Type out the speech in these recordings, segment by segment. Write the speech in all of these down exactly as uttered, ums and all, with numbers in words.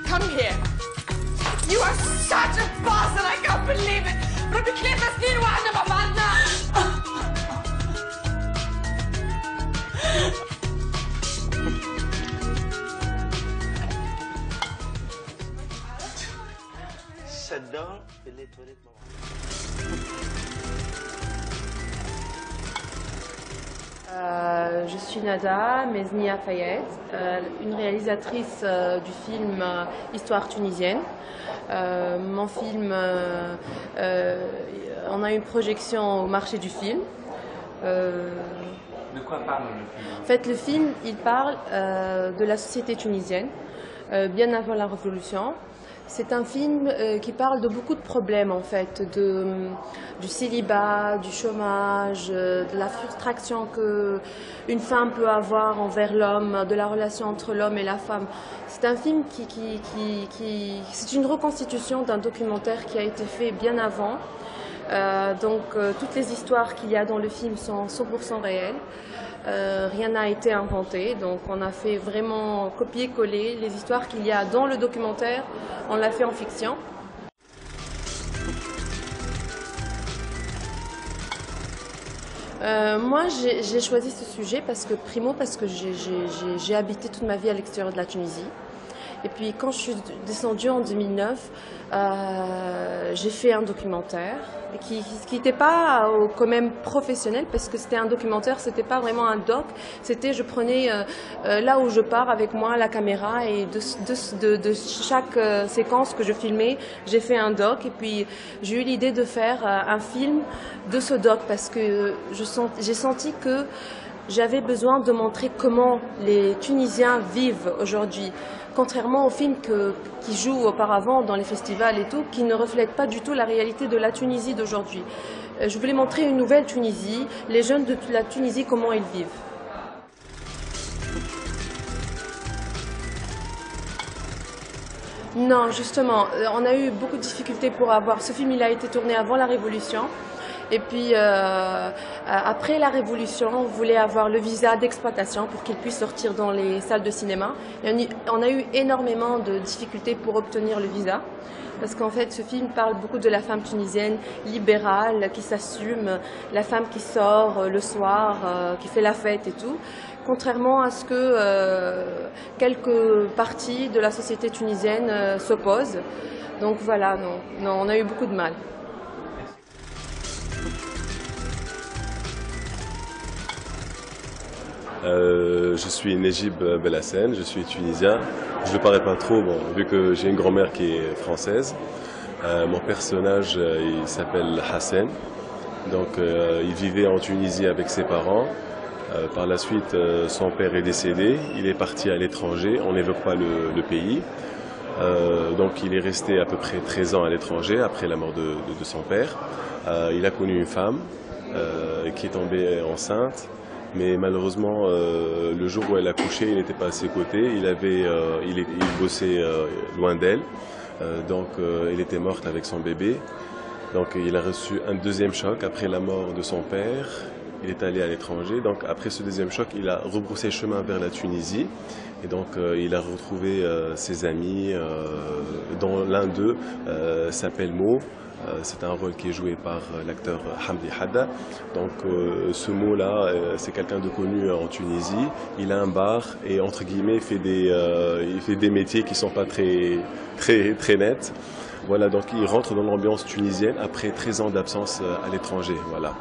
come here. You are such a boss and I can't believe it. ربي ثلاث سنين وعنا مع بعضنا. J'adore les toilettes. Euh, je suis Nada Meznia Fayed, euh, une réalisatrice euh, du film euh, Histoire tunisienne. Euh, mon film, euh, euh, on a une projection au marché du film. Euh, De quoi parle le film? En fait, le film, il parle euh, de la société tunisienne, euh, bien avant la révolution. C'est un film euh, qui parle de beaucoup de problèmes, en fait, de, du célibat, du chômage, euh, de la frustration qu'une femme peut avoir envers l'homme, de la relation entre l'homme et la femme. C'est un film qui, qui, qui, qui c'est une reconstitution d'un documentaire qui a été fait bien avant. Euh, donc euh, toutes les histoires qu'il y a dans le film sont cent pour cent réelles. Euh, rien n'a été inventé, donc on a fait vraiment copier-coller les histoires qu'il y a dans le documentaire, on l'a fait en fiction. Euh, moi j'ai choisi ce sujet parce que, primo, parce que j'ai habité toute ma vie à l'extérieur de la Tunisie. Et puis quand je suis descendue en deux mille neuf, euh, j'ai fait un documentaire qui n'était pas euh, quand même professionnel parce que c'était un documentaire, c'était pas vraiment un doc, c'était je prenais euh, euh, là où je pars avec moi la caméra et de, de, de, de chaque euh, séquence que je filmais, j'ai fait un doc et puis j'ai eu l'idée de faire euh, un film de ce doc parce que je sens, j'ai senti que j'avais besoin de montrer comment les Tunisiens vivent aujourd'hui. Contrairement aux films que, qui jouent auparavant dans les festivals et tout, qui ne reflètent pas du tout la réalité de la Tunisie d'aujourd'hui. Je voulais montrer une nouvelle Tunisie, les jeunes de la Tunisie, comment ils vivent. Non, justement, on a eu beaucoup de difficultés pour avoir... Ce film, il a été tourné avant la Révolution. Et puis, euh, après la Révolution, on voulait avoir le visa d'exploitation pour qu'il puisse sortir dans les salles de cinéma. Et on a eu énormément de difficultés pour obtenir le visa. Parce qu'en fait, ce film parle beaucoup de la femme tunisienne libérale, qui s'assume, la femme qui sort le soir, euh, qui fait la fête et tout. Contrairement à ce que euh, quelques parties de la société tunisienne euh, s'opposent. Donc voilà, non, non, on a eu beaucoup de mal. Euh, je suis Nejib Belhassen, je suis tunisien. Je ne parais pas trop, bon, vu que j'ai une grand-mère qui est française. Euh, mon personnage, euh, il s'appelle Hassan. Donc, euh, il vivait en Tunisie avec ses parents. Euh, par la suite, euh, son père est décédé. Il est parti à l'étranger. On n'évoque pas le, le pays. Euh, donc, il est resté à peu près treize ans à l'étranger après la mort de, de, de son père. Euh, il a connu une femme euh, qui est tombée enceinte. Mais malheureusement, euh, le jour où elle a couché, il n'était pas à ses côtés. Il avait, euh, il, il bossait euh, loin d'elle, euh, donc euh, elle était morte avec son bébé. Donc il a reçu un deuxième choc après la mort de son père. Il est allé à l'étranger. Donc après ce deuxième choc, il a rebroussé chemin vers la Tunisie. Et donc euh, il a retrouvé euh, ses amis, euh, dont l'un d'eux euh, s'appelle Mo. Euh, c'est un rôle qui est joué par euh, l'acteur Hamdi Hadda. Donc euh, ce mot-là, euh, c'est quelqu'un de connu en Tunisie. Il a un bar et entre guillemets, il fait des, euh, il fait des métiers qui sont pas très, très, très nets. Voilà, donc il rentre dans l'ambiance tunisienne après treize ans d'absence euh, à l'étranger. Voilà.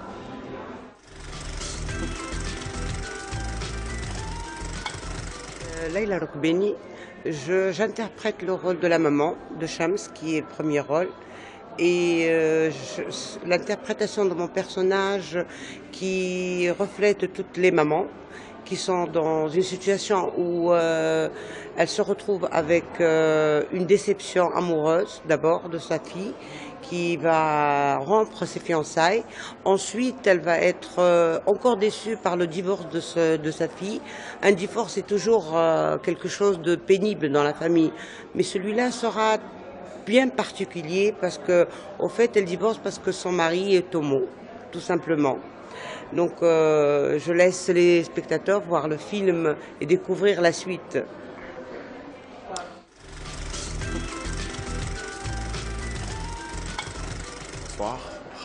Euh, Laila Rokbeni, j'interprète le rôle de la maman de Shams, qui est le premier rôle. Et euh, l'interprétation de mon personnage qui reflète toutes les mamans qui sont dans une situation où euh, elles se retrouvent avec euh, une déception amoureuse d'abord de sa fille qui va rompre ses fiançailles. Ensuite, elle va être euh, encore déçue par le divorce de, ce, de sa fille. Un divorce est toujours euh, quelque chose de pénible dans la famille, mais celui-là sera bien particulier parce que, au fait, elle divorce parce que son mari est homo, tout simplement. Donc, euh, je laisse les spectateurs voir le film et découvrir la suite.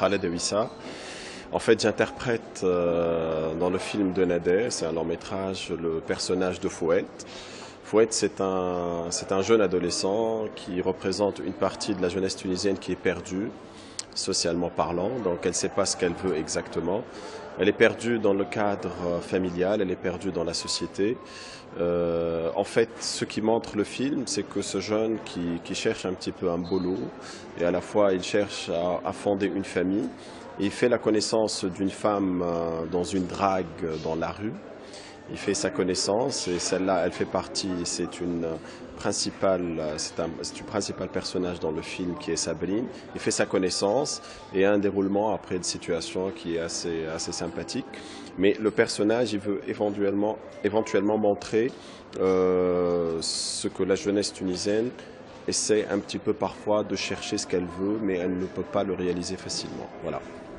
Khaled Wissa. En fait, j'interprète euh, dans le film de Nader, c'est un long métrage, le personnage de Fouet. Fouet, c'est un, c'est un jeune adolescent qui représente une partie de la jeunesse tunisienne qui est perdue, socialement parlant, donc elle ne sait pas ce qu'elle veut exactement. Elle est perdue dans le cadre familial, elle est perdue dans la société. Euh, en fait, ce qui montre le film, c'est que ce jeune qui, qui cherche un petit peu un boulot, et à la fois il cherche à, à fonder une famille, et il fait la connaissance d'une femme euh, dans une drague dans la rue. Il fait sa connaissance et celle-là, elle fait partie, c'est une principale, c'est un, c'est un principal personnage dans le film qui est Sabrine. Il fait sa connaissance et un déroulement après de situation qui est assez, assez sympathique. Mais le personnage, il veut éventuellement, éventuellement montrer euh, ce que la jeunesse tunisienne essaie un petit peu parfois de chercher ce qu'elle veut, mais elle ne peut pas le réaliser facilement. Voilà.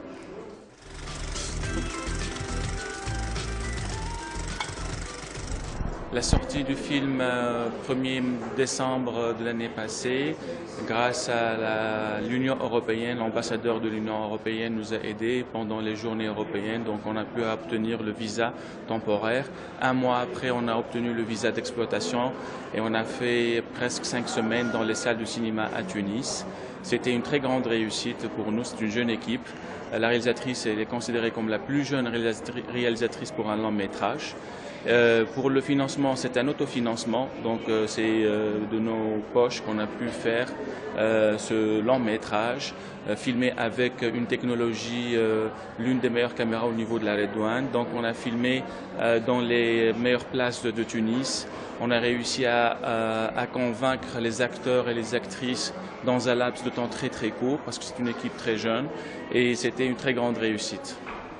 La sortie du film euh, premier décembre de l'année passée, grâce à l'Union européenne, l'ambassadeur de l'Union européenne nous a aidés pendant les journées européennes, donc on a pu obtenir le visa temporaire. Un mois après, on a obtenu le visa d'exploitation et on a fait presque cinq semaines dans les salles du cinéma à Tunis. C'était une très grande réussite pour nous, c'est une jeune équipe. La réalisatrice elle est considérée comme la plus jeune réalisatrice pour un long métrage. Euh, pour le financement, c'est un autofinancement, donc euh, c'est euh, de nos poches qu'on a pu faire euh, ce long métrage, euh, filmé avec une technologie, euh, l'une des meilleures caméras au niveau de la Redouane. Donc on a filmé euh, dans les meilleures places de, de Tunis. On a réussi à, à, à convaincre les acteurs et les actrices dans un laps de temps très très court, parce que c'est une équipe très jeune, et c'était une très grande réussite.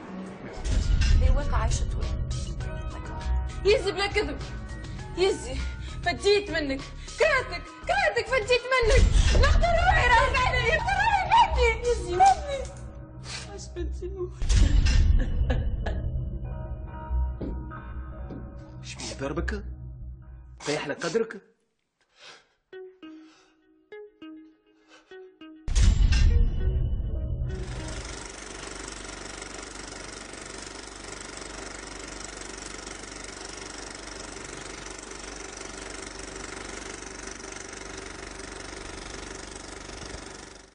يزي بلا كذب يزي فديت منك كرهتك كرهتك فديت منك نقدر روحي راهي علي نقدر روحي فدي يزي فدي اش بنتي نموت اش بيه ضربك؟ طيح لك قدرك؟